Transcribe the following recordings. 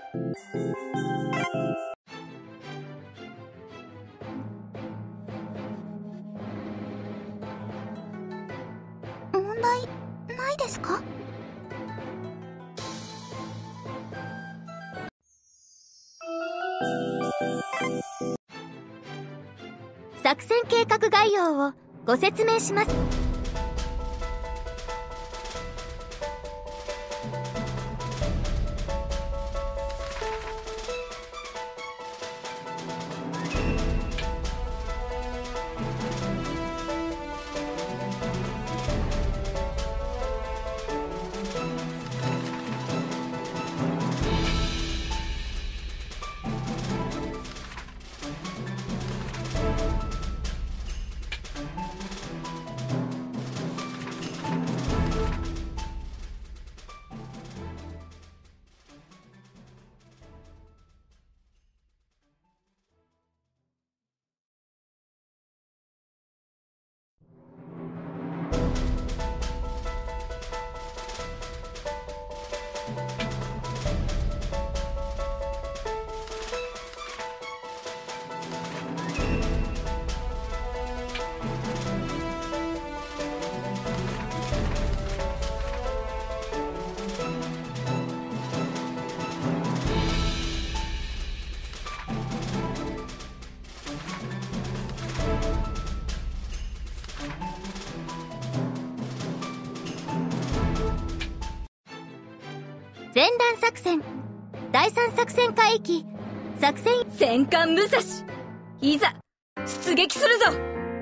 問題ないですか？ 作戦計画概要をご説明します。前段作戦第3作戦海域作戦戦艦武蔵、いざ出撃するぞ。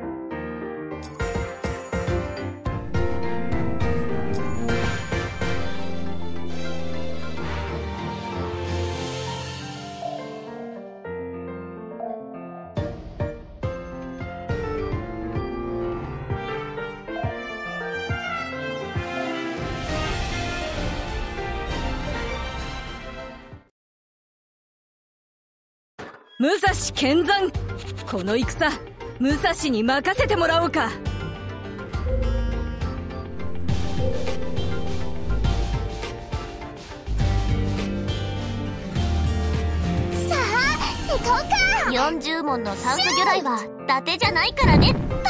武蔵見参。この戦、武蔵に任せてもらおうか。 さあ行こうか。 40門の酸素魚雷は伊達じゃないからねっと。 こ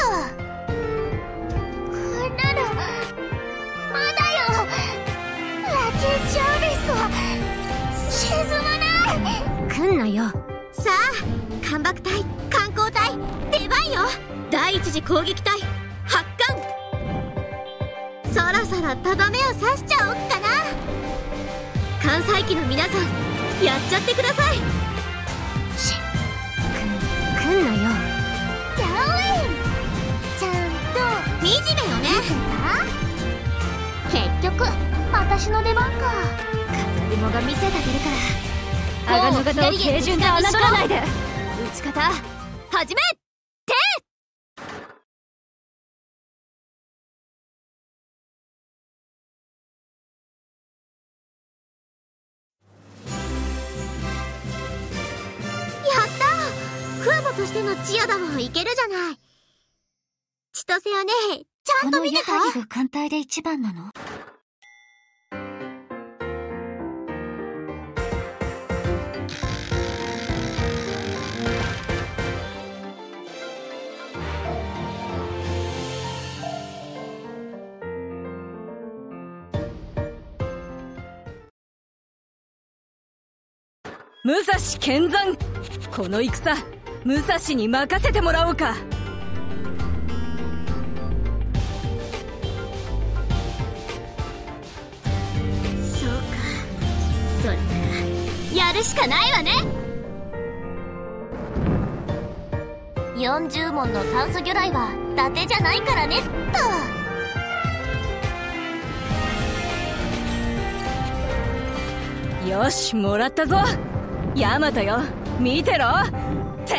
んなのまだよ。ラケジャーレスは沈まない。 来んなよ。 さあ艦爆隊、艦砲隊、出番よ。第一次攻撃隊発艦。そろそろとどめを刺しちゃおっかな。艦載機の皆さんやっちゃってください。 来んなよ。 やおい、ちゃんと惨めよね。 結局私の出番か。飾り物が見せてあげるから。 鋼の型を軽順で侮らないで。 打ち方始めて。 やったー、空母としてのチアだもんいけるじゃない。千歳よね、ちゃんと見てた？ このヤハギが艦隊で一番なの？ 武蔵見参。この戦、武蔵に任せてもらおうか。 そうか、それならやるしかないわね。 40門の酸素魚雷は伊達じゃないからねっと。よし、もらったぞ。ヤマトよ、見てろ。て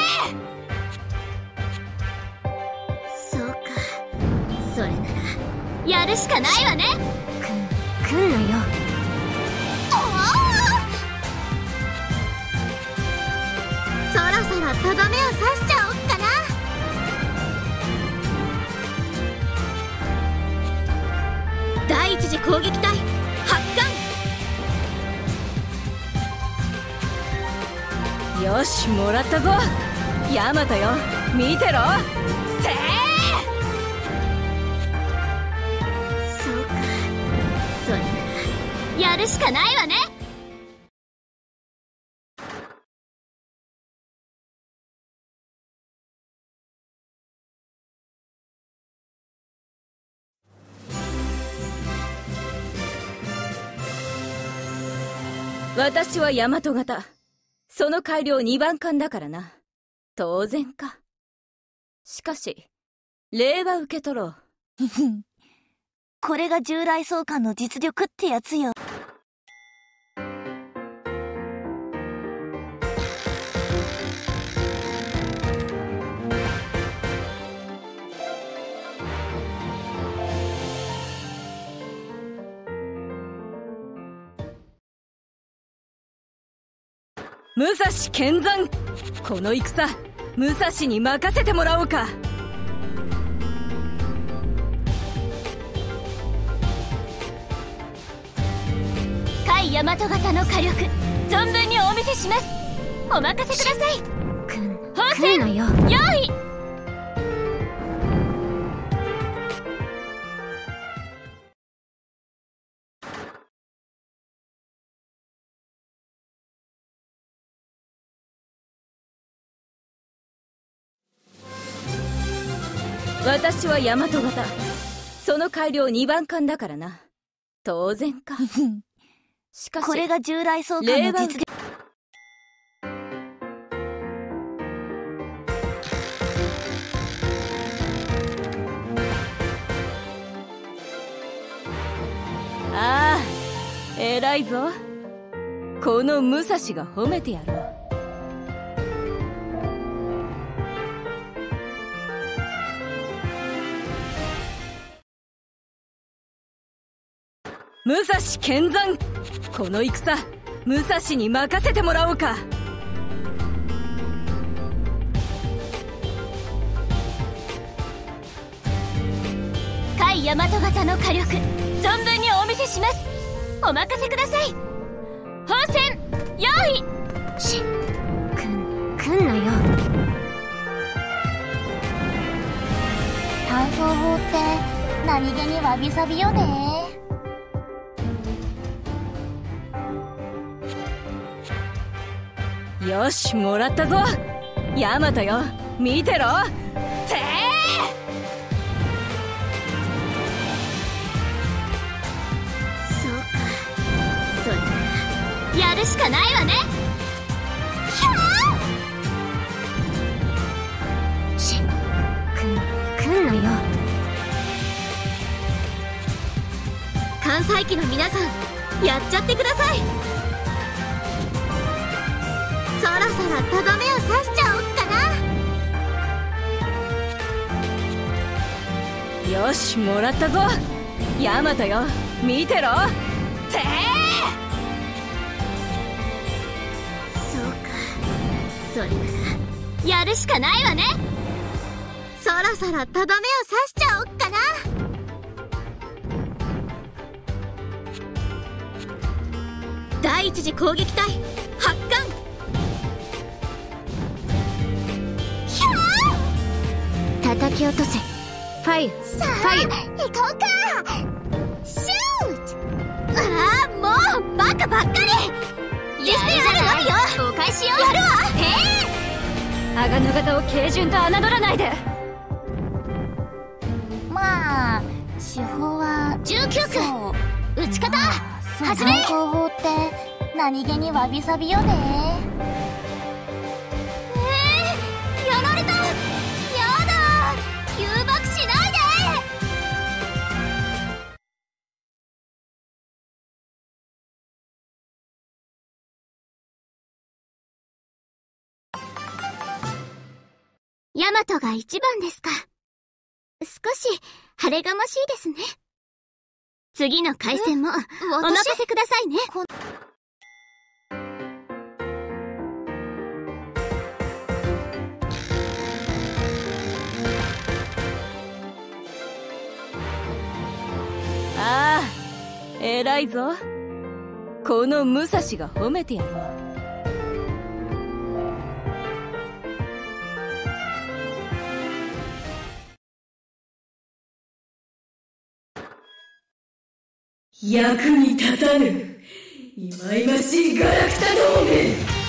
そうか、それならやるしかないわね。 来んなよ。 そろそろとどめを刺しちゃおっかな。第一次攻撃隊発艦。 よし、もらったぞ。ヤマトよ、見てろ。てそうか、それならやるしかないわね。 私は大和型。その改良2番艦だからな。当然か。しかし、礼は受け取ろう。 これが従来総監の実力ってやつよ。 武蔵剣山。この戦、武蔵に任せてもらおうか。 甲斐大和型の火力、存分にお見せします。お任せください。放線用意。 私は大和型。その改良2番艦だからな。当然か。しかし、 これが従来総監の実力。 ああ、偉いぞ。この武蔵が褒めてやろう。武蔵剣山。この戦、武蔵に任せてもらおうか。 甲斐大和型の火力、存分にお見せします。お任せください。放線用意。来んなよ。 単装法って何気にわびさびよね。 よし、もらったぞ。ヤマトよ、見てろ。てそうか、それならやるしかないわね。来んなよ。関西機の皆さん、やっちゃってください。そろそろとどめを刺しちゃおっかな。 よし、もらったぞ。ヤマトよ、見てろ。てそうか、それならやるしかないわね。そろそろとどめを刺しちゃおっかな。第一次攻撃隊発艦。叩き落とせ。ファイア。さあ、行こうか。シュート。ああ、もうバカばっかり。実践あるわよ。お返しよ。やるわ。 鋼型を軽順と侮らないで。 まあ手法は 19区打ち方始め。 単装法って何気にわびさびよね。 やられた。やだ、誘爆しないで。ヤマトが一番ですか。少し晴れがましいですね。次の回戦もお任せくださいね。 ああ、偉いぞ。この武蔵が褒めてやろう。 役に立たぬ忌々しいガラクタ同盟。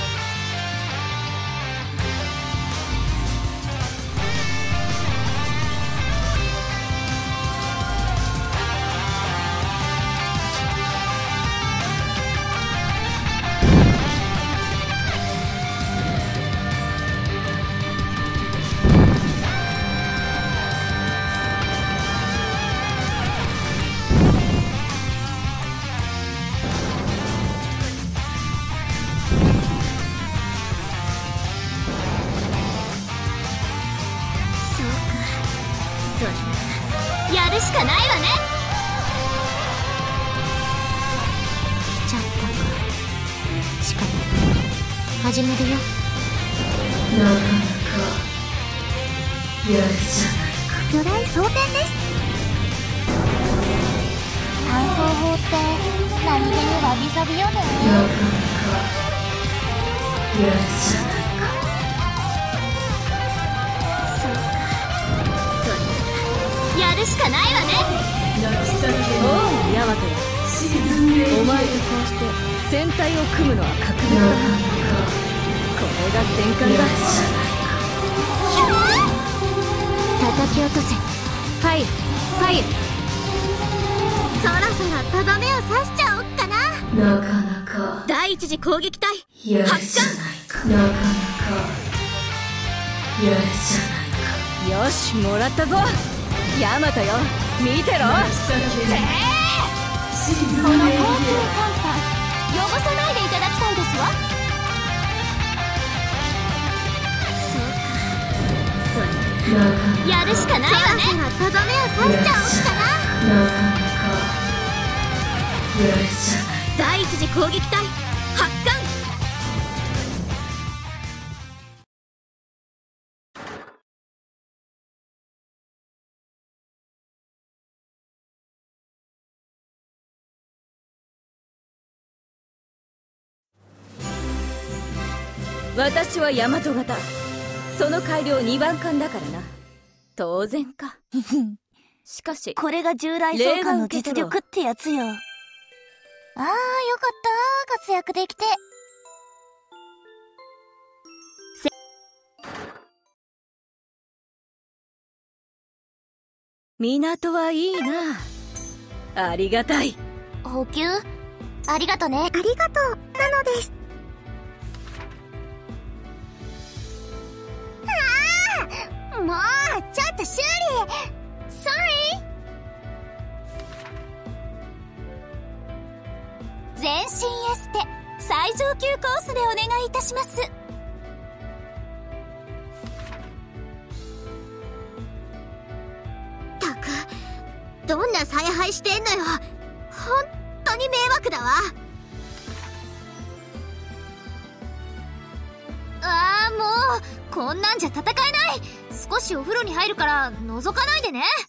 やるしかないわね。来ちゃったか。仕方ない。始めるよ。 なかなかやるじゃないか。 魚雷装填です。単行法って何気にわびさびよね。 なかなかやるじゃないか。 やるしかないわね。 おうヤマトよ、お前とこうして戦隊を組むのは格別だ。これが戦艦だ。 叩き落とせ。ファイルファイル。 そろそろとどめを刺しちゃおっかな。 なかなか第一次攻撃隊やるじゃないか。なかなかやるじゃないか。よし、もらったぞヤマトよ、見てろ。この高級甲板汚さないでいただきたいですわ。そうか、やるしかないわね。 そろそろとどめを刺しちゃおっかな。 なかなかやるじゃない。 第一次攻撃隊発艦。 私は大和型、その改良2番艦だからな。当然か。しかしこれが従来装艦の実力ってやつよ。ああ、よかった活躍できて。 港はいいな。ありがたい。 補給ありがとね。ありがとうなのです。もうちょっと修理 Sorry。 全身エステ最上級コースでお願いいたします。 たく、どんな采配してんのよ。ほんとに迷惑だわ。 ああ、もうこんなんじゃ戦えない。少しお風呂に入るから覗かないでね。